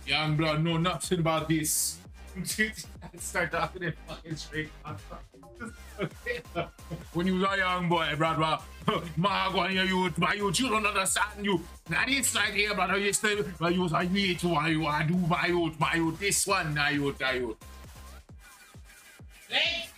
Young blood know nothing about this. Start talking in fucking straight. When you was a young boy, brother, Margo, you don't understand you. Now this right here, brother, you still, but you was a youth, why you do my youth, this one, my youth.